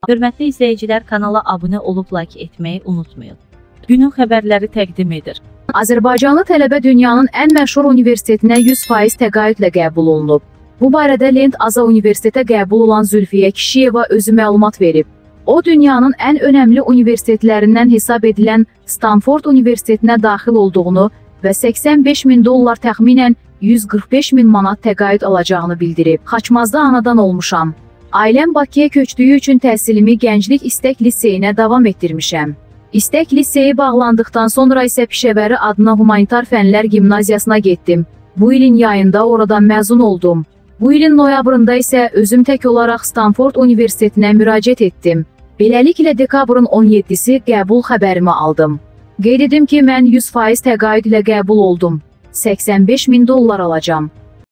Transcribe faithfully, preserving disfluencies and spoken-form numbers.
Hörmətli izləyicilər, kanala abunə olub like etməyi unutmayın. Günün xəbərləri təqdim edir. Azərbaycanlı tələbə dünyanın ən məşhur universitetinə yüz faiz təqaüdlə qəbul olunub. Bu barədə Lent Aza Universitetə qəbul olan Zülfiyə Kişiyeva özü məlumat verib. O, dünyanın ən önəmli universitetlərindən hesab edilən Stanford Universitetinə daxil olduğunu və səksən beş min dollar təxminən yüz qırx beş min manat təqaüd alacağını bildirib. Xaçmazda anadan olmuşam. Ailəm Bakıya köçdüyü üçün təhsilimi Gənclik İstək Liseyinə davam etdirmişəm. İstək Liseyi bağlandıqdan sonra isə Pişəvəri adına Humanitar Fənlər Gimnaziyasına getdim. Bu ilin yayında oradan məzun oldum. Bu ilin noyabrında isə özüm tək olaraq Stanford Universitetinə müraciət etdim. Beləliklə dekabrın on yeddisi qəbul xəbərimi aldım. Qeyd edim ki, mən yüz faiz təqaüd ilə qəbul oldum. səksən beş min dollar alacağım.